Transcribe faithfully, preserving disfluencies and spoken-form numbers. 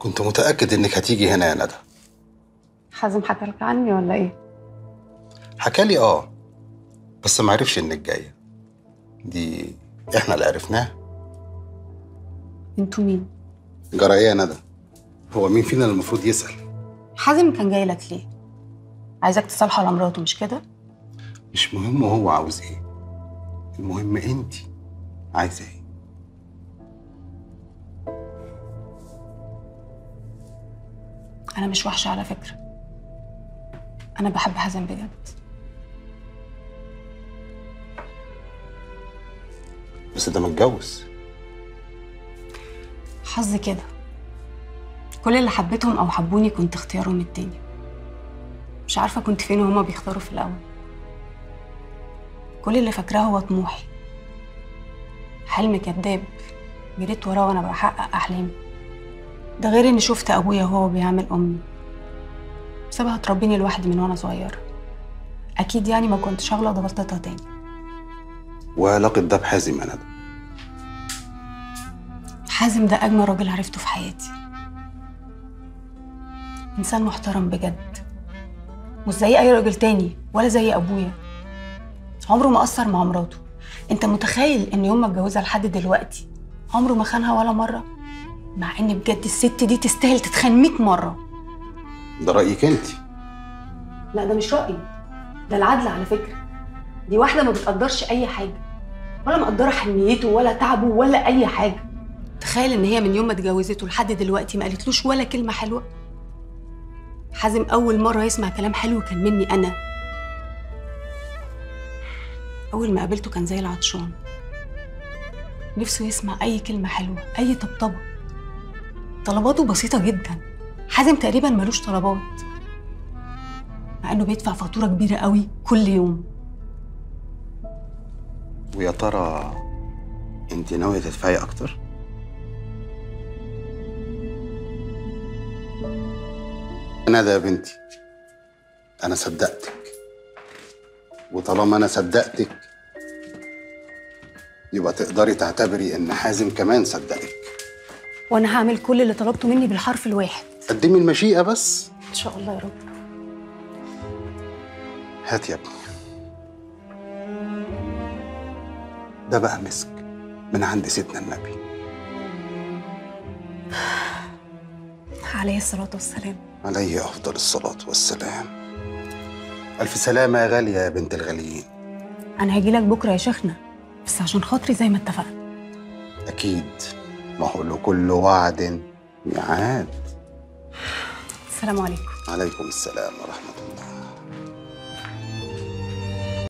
كنت متأكد إنك هتيجي هنا يا ندى. حازم حكى لك عني ولا إيه؟ حكالي آه، بس ما عرفش إنك جاية. دي إحنا اللي عرفناه. انتوا مين؟ جرى إيه يا ندى؟ هو مين فينا اللي المفروض يسأل؟ حازم كان جاي لك ليه؟ عايزك تصالحه على مراته مش كده؟ مش مهم هو عاوز إيه، المهم أنت عايزة إيه. أنا مش وحشة على فكرة. أنا بحب حازم بجد. بس ده متجوز. حظي كده. كل اللي حبيتهم أو حبوني كنت اختيارهم التاني. مش عارفة كنت فين وهما بيختاروا في الأول. كل اللي فاكراه هو طموحي. حلم كداب جريت وراه وأنا بحقق أحلامي. ده غير إني شفت أبويا وهو بيعمل أمي. سابها تربيني لوحدي من وأنا صغيرة. أكيد يعني ما كنتش هغلط غلطتها تاني. وعلاقة ده بحازم يا ندى؟ حازم ده أجمل راجل عرفته في حياتي. إنسان محترم بجد، مش زي أي راجل تاني ولا زي أبويا. عمره ما قصر مع مراته. أنت متخيل إن يوم ما اتجوزها لحد دلوقتي عمره ما خانها ولا مرة؟ مع إن بجد الست دي تستاهل تتخان مية مرة. ده رأيك أنت؟ لا ده مش رأيي، ده العدل على فكرة. دي واحدة ما بتقدرش أي حاجة، ولا مقدرة حنيته ولا تعبه ولا أي حاجة. تخيل إن هي من يوم ما اتجوزته لحد دلوقتي ما قالتلوش ولا كلمة حلوة. حازم أول مرة يسمع كلام حلو كان مني أنا. أول ما قابلته كان زي العطشان، نفسه يسمع أي كلمة حلوة، أي طبطبة. طلباته بسيطة جدا. حازم تقريبا ملوش طلبات، مع إنه بيدفع فاتورة كبيرة قوي كل يوم. ويا ترى أنت ناوية تدفعي أكتر؟ ندى يا بنتي، أنا صدقتك، وطالما أنا صدقتك يبقى تقدري تعتبري إن حازم كمان صدقك. وأنا هعمل كل اللي طلبته مني بالحرف الواحد. قدمي المشيئة بس. إن شاء الله يا رب. هات يا ابني. ده بقى مسك من عند سيدنا النبي عليه الصلاة والسلام. عليه أفضل الصلاة والسلام. ألف سلامة يا غالية يا بنت الغاليين. أنا هجيلك بكرة يا شيخنا، بس عشان خاطري زي ما اتفقنا. أكيد، ما هو لكل وعد ميعاد. السلام عليكم. عليكم السلام ورحمة الله.